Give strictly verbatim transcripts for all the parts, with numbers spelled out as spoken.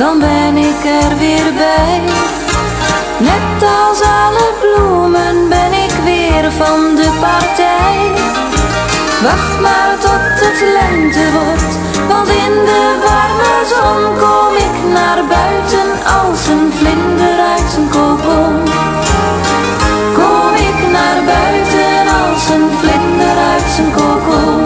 dan ben ik er weer bij. Net als alle bloemen ben ik weer van de partij. Wacht maar tot het lente wordt, want in de warme zon kom ik naar buiten als een vlinder uit zijn kokon. Kom ik naar buiten als een vlinder uit zijn kokon.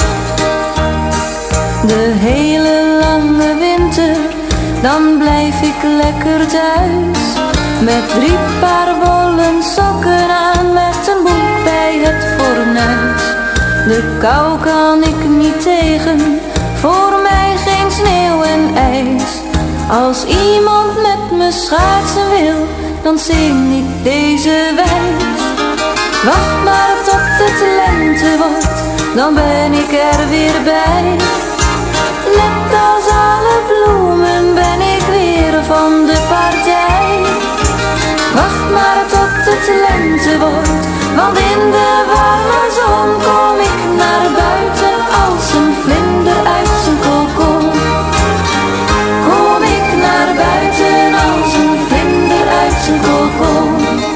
De hele lange winter, dan blijf ik lekker thuis. Met drie paar wollen sokken aan, met een boek bij het fornuis. De kou kan ik niet tegen, voor mij geen sneeuw en ijs. Als iemand met me schaatsen wil, dan zing ik deze wijs. Wacht maar tot het lente wordt, dan ben ik er weer bij. Net als alle bloemen ben ik weer van de partij. Wacht maar tot het lente wordt, want in de warme zon kom ik naar buiten als een vlinder uit zijn kokon. Kom ik naar buiten als een vlinder uit zijn kokon.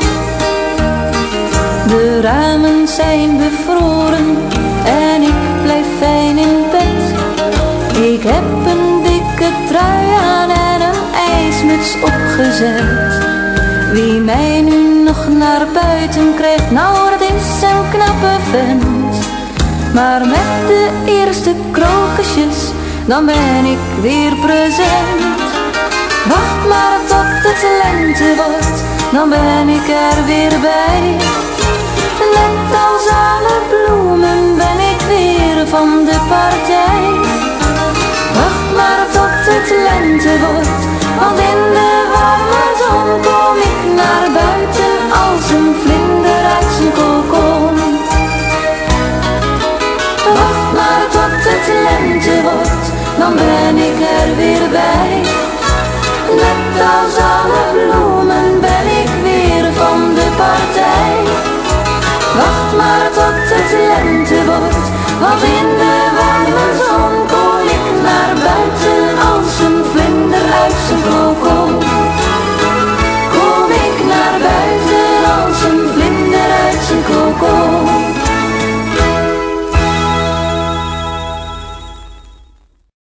De ramen zijn bevroren en ik blijf fijn in bed. Ik heb een dikke trui aan en een ijsmuts opgezet. Wie mij nu nog naar buiten krijgt, nou dat is een knappe vent. Maar met de eerste krokusjes, dan ben ik weer present. Wacht maar tot het lente wordt, dan ben ik er weer bij. Net als alle bloemen ben ik weer van de partij. Wacht maar tot het lente wordt, want in de warme zon kom ik naar buiten als een vlinder uit zijn kokon. Wacht maar tot het lente wordt, dan ben ik er weer bij. Net als alle bloemen ben ik weer van de partij. Wacht maar tot het lente wordt, want in de